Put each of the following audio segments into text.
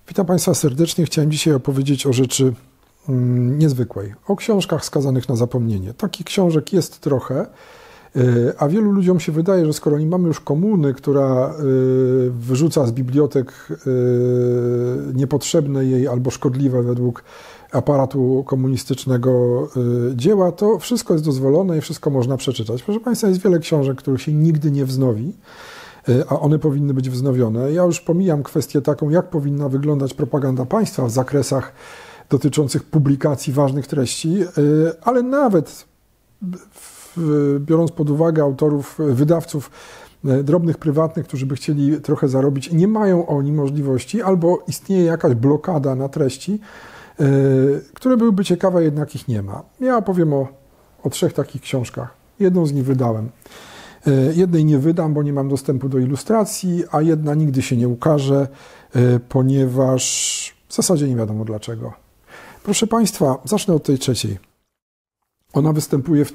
Witam Państwa serdecznie. Chciałem dzisiaj opowiedzieć o rzeczy niezwykłej, o książkach skazanych na zapomnienie. Takich książek jest trochę, a wielu ludziom się wydaje, że skoro nie mamy już komuny, która wyrzuca z bibliotek niepotrzebne jej albo szkodliwe według aparatu komunistycznego dzieła, to wszystko jest dozwolone i wszystko można przeczytać. Proszę Państwa, jest wiele książek, których się nigdy nie wznowi, a one powinny być wznowione. Ja już pomijam kwestię taką, jak powinna wyglądać propaganda państwa w zakresach dotyczących publikacji ważnych treści, ale nawet biorąc pod uwagę autorów, wydawców drobnych, prywatnych, którzy by chcieli trochę zarobić, nie mają oni możliwości, albo istnieje jakaś blokada na treści, które byłyby ciekawe, jednak ich nie ma. Ja opowiem o 3 takich książkach. Jedną z nich wydałem. Jednej nie wydam, bo nie mam dostępu do ilustracji, a jedna nigdy się nie ukaże, ponieważ w zasadzie nie wiadomo dlaczego. Proszę Państwa, zacznę od tej 3. Ona występuje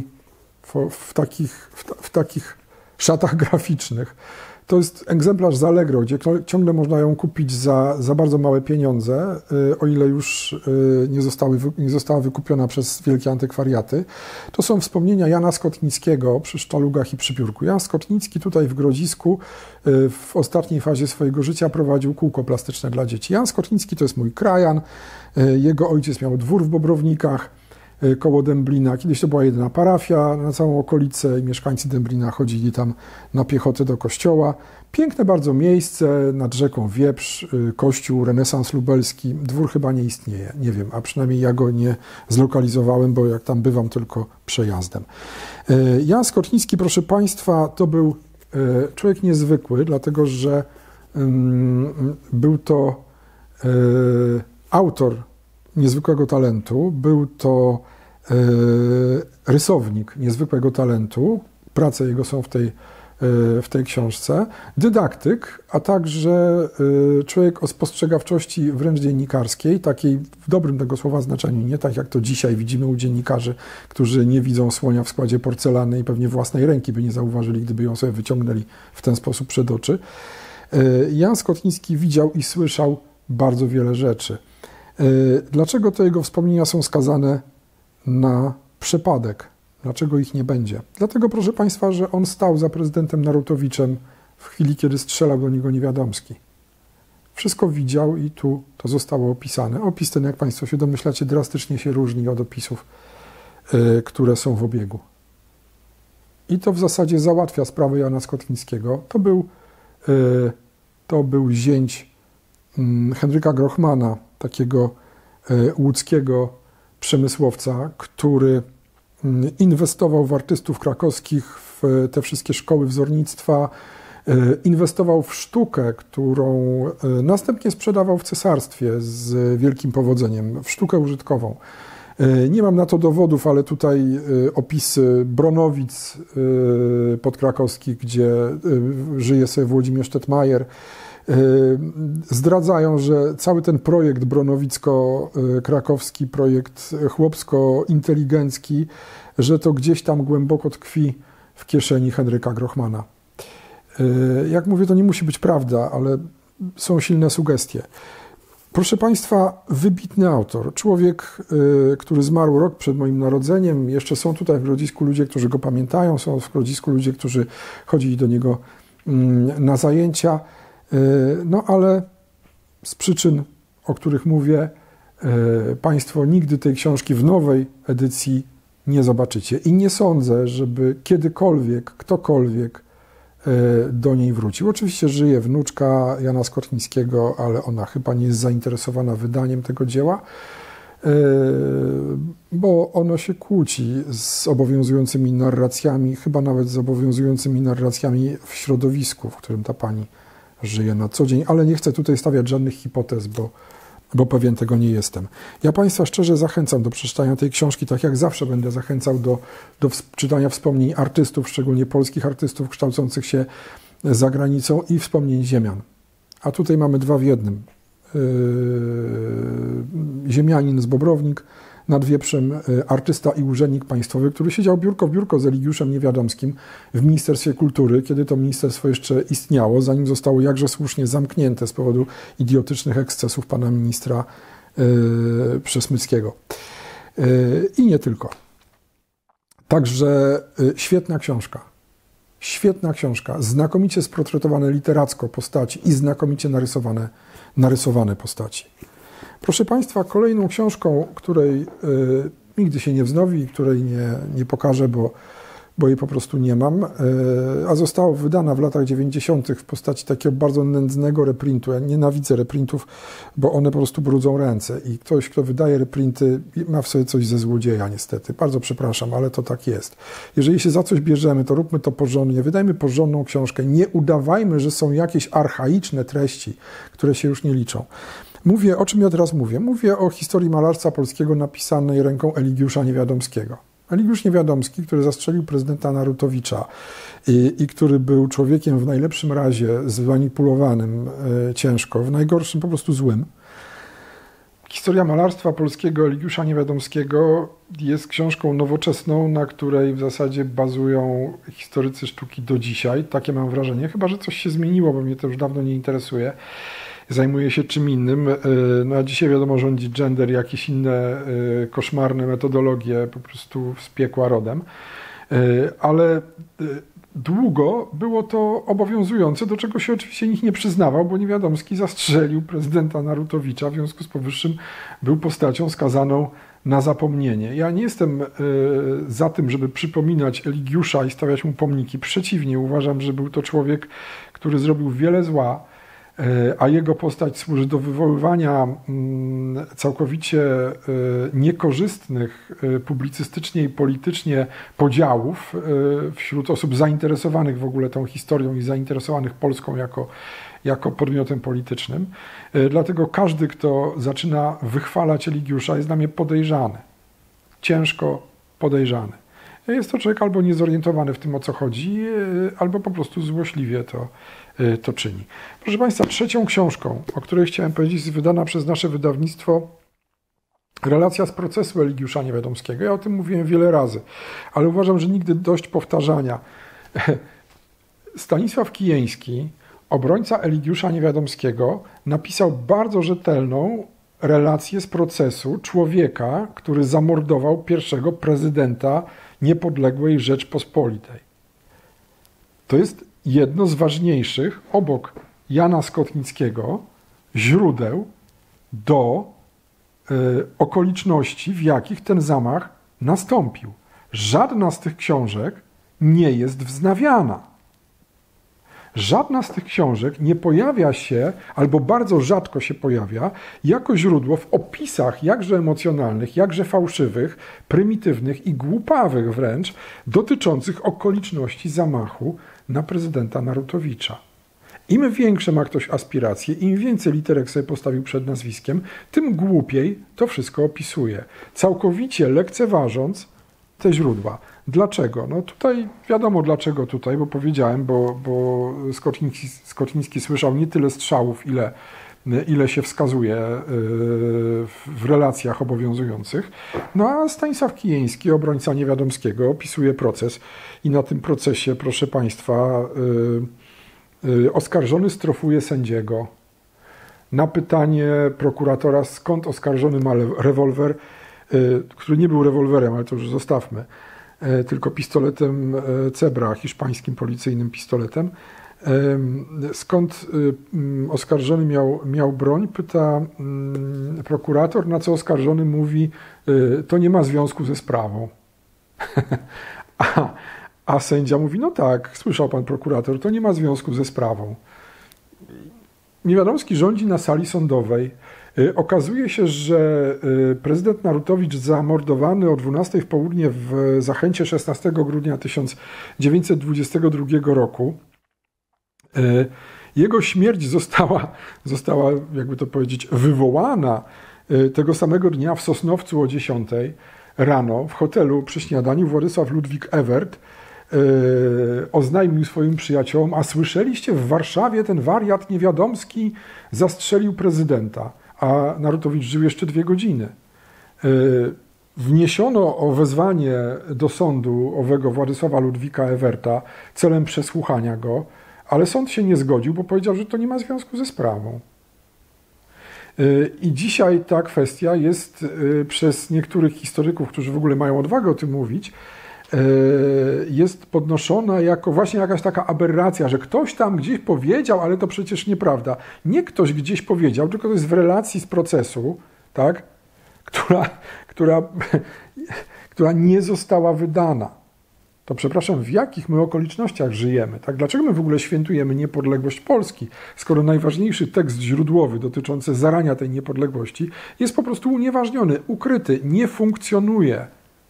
w takich szatach graficznych. To jest egzemplarz z Allegro, gdzie ciągle można ją kupić za bardzo małe pieniądze, o ile już nie została wykupiona przez wielkie antykwariaty. To są wspomnienia Jana Skotnickiego przy sztalugach i przy piórku. Jan Skotnicki tutaj w Grodzisku w ostatniej fazie swojego życia prowadził kółko plastyczne dla dzieci. Jan Skotnicki to jest mój krajan. Jego ojciec miał dwór w Bobrownikach koło Dęblina. Kiedyś to była jedyna parafia na całą okolicę i mieszkańcy Dęblina chodzili tam na piechotę do kościoła. Piękne bardzo miejsce, nad rzeką Wieprz, kościół, renesans lubelski. Dwór chyba nie istnieje, nie wiem, a przynajmniej ja go nie zlokalizowałem, bo jak tam bywam tylko przejazdem. Jan Skotnicki, proszę Państwa, to był człowiek niezwykły, dlatego że był to autor niezwykłego talentu, był to rysownik niezwykłego talentu, prace jego są w tej książce, dydaktyk, a także człowiek o spostrzegawczości wręcz dziennikarskiej, takiej w dobrym tego słowa znaczeniu, nie tak jak to dzisiaj widzimy u dziennikarzy, którzy nie widzą słonia w składzie porcelany i pewnie własnej ręki by nie zauważyli, gdyby ją sobie wyciągnęli w ten sposób przed oczy. Jan Skotnicki widział i słyszał bardzo wiele rzeczy. Dlaczego te jego wspomnienia są skazane na przypadek? Dlaczego ich nie będzie? Dlatego, proszę Państwa, że on stał za prezydentem Narutowiczem w chwili, kiedy strzelał do niego Niewiadomski. Wszystko widział i tu to zostało opisane. Opis ten, jak Państwo się domyślacie, drastycznie się różni od opisów, które są w obiegu. I to w zasadzie załatwia sprawę Jana Skotnickiego. To był zięć Henryka Grochmana, takiego łódzkiego przemysłowca, który inwestował w artystów krakowskich, w te wszystkie szkoły wzornictwa, inwestował w sztukę, którą następnie sprzedawał w cesarstwie z wielkim powodzeniem, w sztukę użytkową. Nie mam na to dowodów, ale tutaj opisy Bronowic podkrakowskich, gdzie żyje sobie Włodzimierz Tetmajer, zdradzają, że cały ten projekt bronowicko-krakowski, projekt chłopsko-inteligencki, że to gdzieś tam głęboko tkwi w kieszeni Henryka Grochmana. Jak mówię, to nie musi być prawda, ale są silne sugestie. Proszę Państwa, wybitny autor, człowiek, który zmarł rok przed moim narodzeniem. Jeszcze są tutaj w Grodzisku ludzie, którzy go pamiętają, są w Grodzisku ludzie, którzy chodzili do niego na zajęcia. No ale z przyczyn, o których mówię, Państwo nigdy tej książki w nowej edycji nie zobaczycie. I nie sądzę, żeby kiedykolwiek, ktokolwiek do niej wrócił. Oczywiście żyje wnuczka Jana Skotnickiego, ale ona chyba nie jest zainteresowana wydaniem tego dzieła, bo ono się kłóci z obowiązującymi narracjami, chyba nawet z obowiązującymi narracjami w środowisku, w którym ta pani żyje na co dzień, ale nie chcę tutaj stawiać żadnych hipotez, bo pewien tego nie jestem. Ja Państwa szczerze zachęcam do przeczytania tej książki, tak jak zawsze będę zachęcał do czytania wspomnień artystów, szczególnie polskich artystów kształcących się za granicą i wspomnień ziemian. A tutaj mamy 2 w jednym. Ziemianin z Bobrownik nad Wieprzem artysta i urzędnik państwowy, który siedział biurko w biurko z Eligiuszem Niewiadomskim w Ministerstwie Kultury, kiedy to ministerstwo jeszcze istniało, zanim zostało jakże słusznie zamknięte z powodu idiotycznych ekscesów pana ministra Przesmyckiego. I nie tylko. Także świetna książka. Świetna książka. Znakomicie sportretowane literacko postaci i znakomicie narysowane postaci. Proszę Państwa, kolejną książką, której nigdy się nie wznowi, której nie pokażę, bo jej po prostu nie mam, a została wydana w latach 90. w postaci takiego bardzo nędznego reprintu. Ja nienawidzę reprintów, bo one po prostu brudzą ręce i ktoś, kto wydaje reprinty, ma w sobie coś ze złodzieja niestety. Bardzo przepraszam, ale to tak jest. Jeżeli się za coś bierzemy, to róbmy to porządnie, wydajmy porządną książkę, nie udawajmy, że są jakieś archaiczne treści, które się już nie liczą. O czym ja teraz mówię? Mówię o historii malarstwa polskiego napisanej ręką Eligiusza Niewiadomskiego. Eligiusz Niewiadomski, który zastrzelił prezydenta Narutowicza i który był człowiekiem w najlepszym razie zmanipulowanym ciężko, w najgorszym po prostu złym. Historia malarstwa polskiego Eligiusza Niewiadomskiego jest książką nowoczesną, na której w zasadzie bazują historycy sztuki do dzisiaj. Takie mam wrażenie, chyba że coś się zmieniło, bo mnie to już dawno nie interesuje. Zajmuje się czym innym. No a dzisiaj wiadomo, rządzi gender, jakieś inne koszmarne metodologie po prostu z piekła rodem. Ale długo było to obowiązujące, do czego się oczywiście nikt nie przyznawał, bo Niewiadomski zastrzelił prezydenta Narutowicza, w związku z powyższym był postacią skazaną na zapomnienie. Ja nie jestem za tym, żeby przypominać Eligiusza i stawiać mu pomniki. Przeciwnie, uważam, że był to człowiek, który zrobił wiele zła, a jego postać służy do wywoływania całkowicie niekorzystnych publicystycznie i politycznie podziałów wśród osób zainteresowanych w ogóle tą historią i zainteresowanych Polską jako podmiotem politycznym. Dlatego każdy, kto zaczyna wychwalać Eligiusza, jest dla mnie podejrzany. Ciężko podejrzany. Jest to człowiek albo niezorientowany w tym, o co chodzi, albo po prostu złośliwie to czyni. Proszę Państwa, trzecią książką, o której chciałem powiedzieć, jest wydana przez nasze wydawnictwo Relacja z procesu Eligiusza Niewiadomskiego. Ja o tym mówiłem wiele razy, ale uważam, że nigdy dość powtarzania. Stanisław Kijęński, obrońca Eligiusza Niewiadomskiego, napisał bardzo rzetelną relację z procesu człowieka, który zamordował pierwszego prezydenta niepodległej Rzeczpospolitej. To jest jedno z ważniejszych, obok Jana Skotnickiego, źródeł do okoliczności, w jakich ten zamach nastąpił. Żadna z tych książek nie jest wznawiana. Żadna z tych książek nie pojawia się, albo bardzo rzadko się pojawia, jako źródło w opisach jakże emocjonalnych, jakże fałszywych, prymitywnych i głupawych wręcz, dotyczących okoliczności zamachu na prezydenta Narutowicza. Im większe ma ktoś aspiracje, im więcej literek sobie postawił przed nazwiskiem, tym głupiej to wszystko opisuje, całkowicie lekceważąc te źródła. Dlaczego? No tutaj wiadomo dlaczego tutaj, bo powiedziałem, bo Skotnicki słyszał nie tyle strzałów, ile się wskazuje w relacjach obowiązujących. No a Stanisław Kijęński, obrońca Niewiadomskiego, opisuje proces i na tym procesie, proszę Państwa, oskarżony strofuje sędziego. Na pytanie prokuratora, skąd oskarżony ma rewolwer, który nie był rewolwerem, ale to już zostawmy, tylko pistoletem Cebra, hiszpańskim policyjnym pistoletem. Skąd oskarżony miał broń? Pyta prokurator, na co oskarżony mówi, to nie ma związku ze sprawą. A sędzia mówi, no tak, słyszał pan prokurator, to nie ma związku ze sprawą. Niewiadomski rządzi na sali sądowej. Okazuje się, że prezydent Narutowicz zamordowany o 12 w południe w Zachęcie 16 grudnia 1922 roku, jego śmierć została, jakby to powiedzieć, wywołana tego samego dnia w Sosnowcu o 10 rano w hotelu przy śniadaniu. Władysław Ludwik Ewert oznajmił swoim przyjaciołom, a słyszeliście, w Warszawie ten wariat Niewiadomski zastrzelił prezydenta, a Narutowicz żył jeszcze 2 godziny. wniesiono o wezwanie do sądu owego Władysława Ludwika Ewerta celem przesłuchania go, ale sąd się nie zgodził, bo powiedział, że to nie ma związku ze sprawą. I dzisiaj ta kwestia jest przez niektórych historyków, którzy w ogóle mają odwagę o tym mówić, jest podnoszona jako właśnie jakaś taka aberracja, że ktoś tam gdzieś powiedział, ale to przecież nieprawda. Nie ktoś gdzieś powiedział, tylko to jest w relacji z procesu, tak, która nie została wydana. To przepraszam, w jakich my okolicznościach żyjemy? Tak? Dlaczego my w ogóle świętujemy niepodległość Polski, skoro najważniejszy tekst źródłowy dotyczący zarania tej niepodległości jest po prostu unieważniony, ukryty, nie funkcjonuje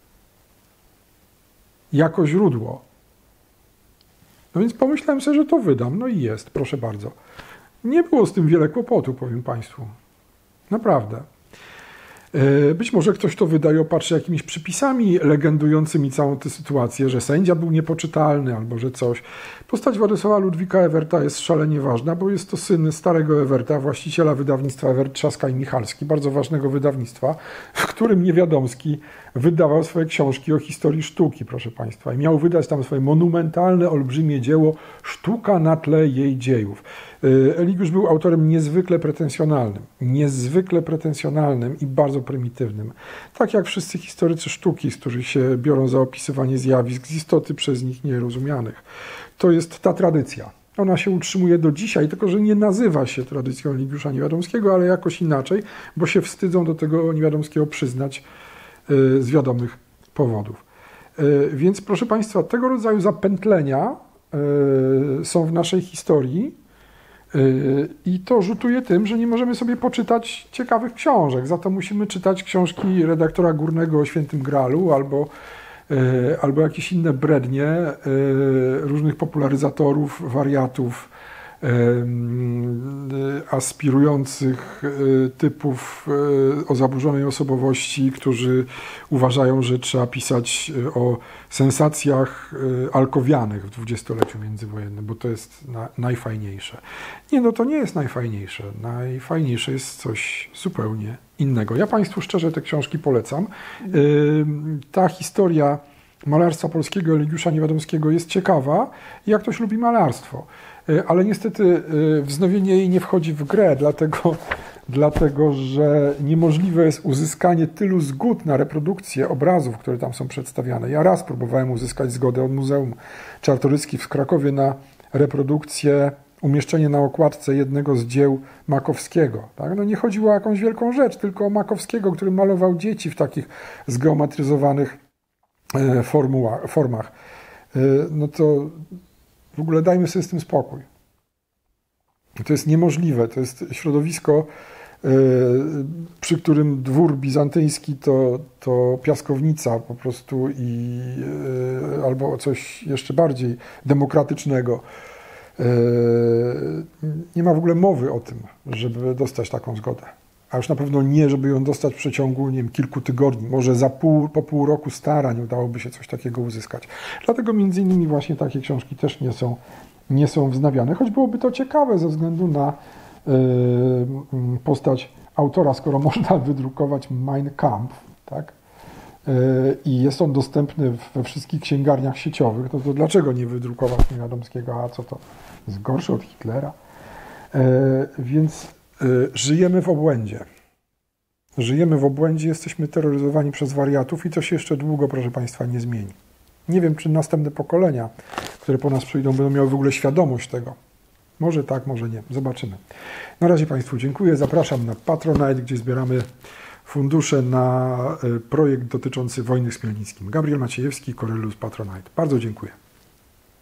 jako źródło. No więc pomyślałem sobie, że to wydam. No i jest, proszę bardzo. Nie było z tym wiele kłopotu, powiem Państwu. Naprawdę. Być może ktoś to wyda i opatrzy jakimiś przypisami legendującymi całą tę sytuację, że sędzia był niepoczytalny albo że coś. Postać Władysława Ludwika Ewerta jest szalenie ważna, bo jest to syn starego Ewerta, właściciela wydawnictwa Ewert, Trzaska i Michalski, bardzo ważnego wydawnictwa, w którym Niewiadomski wydawał swoje książki o historii sztuki, proszę Państwa. I miał wydać tam swoje monumentalne, olbrzymie dzieło Sztuka na tle jej dziejów. Eligiusz był autorem niezwykle pretensjonalnym i bardzo prymitywnym. Tak jak wszyscy historycy sztuki, z których się biorą za opisywanie zjawisk z istoty przez nich nierozumianych. To jest ta tradycja. Ona się utrzymuje do dzisiaj, tylko że nie nazywa się tradycją Eligiusza Niewiadomskiego, ale jakoś inaczej, bo się wstydzą do tego Niewiadomskiego przyznać z wiadomych powodów. Więc proszę Państwa, tego rodzaju zapętlenia są w naszej historii i to rzutuje tym, że nie możemy sobie poczytać ciekawych książek. Za to musimy czytać książki redaktora Górnego o Świętym Gralu albo jakieś inne brednie różnych popularyzatorów, wariatów, aspirujących typów o zaburzonej osobowości, którzy uważają, że trzeba pisać o sensacjach alkowianych w dwudziestoleciu międzywojennym, bo to jest najfajniejsze. Nie, no to nie jest najfajniejsze. Najfajniejsze jest coś zupełnie innego. Ja Państwu szczerze te książki polecam. Ta historia malarstwa polskiego Eligiusza Niewiadomskiego jest ciekawa, jak ktoś lubi malarstwo. Ale niestety wznowienie jej nie wchodzi w grę, dlatego że niemożliwe jest uzyskanie tylu zgód na reprodukcję obrazów, które tam są przedstawiane. Ja raz próbowałem uzyskać zgodę od Muzeum Czartoryskich w Krakowie na reprodukcję, umieszczenie na okładce jednego z dzieł Makowskiego. Tak? No nie chodziło o jakąś wielką rzecz, tylko o Makowskiego, który malował dzieci w takich zgeometryzowanych formach. No to w ogóle dajmy sobie z tym spokój. To jest niemożliwe. To jest środowisko, przy którym dwór bizantyjski to piaskownica po prostu albo coś jeszcze bardziej demokratycznego. Nie ma w ogóle mowy o tym, żeby dostać taką zgodę. A już na pewno nie, żeby ją dostać w przeciągu, nie wiem, kilku tygodni. Może po pół roku starań udałoby się coś takiego uzyskać. Dlatego między innymi właśnie takie książki też nie są wznawiane, choć byłoby to ciekawe ze względu na postać autora, skoro można wydrukować Mein Kampf, tak? I jest on dostępny we wszystkich księgarniach sieciowych, to dlaczego nie wydrukować Niewiadomskiego, a co to jest gorsze od Hitlera? Więc żyjemy w obłędzie. Żyjemy w obłędzie, jesteśmy terroryzowani przez wariatów i to się jeszcze długo, proszę Państwa, nie zmieni. Nie wiem, czy następne pokolenia, które po nas przyjdą, będą miały w ogóle świadomość tego. Może tak, może nie. Zobaczymy. Na razie Państwu dziękuję. Zapraszam na Patronite, gdzie zbieramy fundusze na projekt dotyczący wojny z Chmielnickim. Gabriel Maciejewski, Corellus Patronite. Bardzo dziękuję.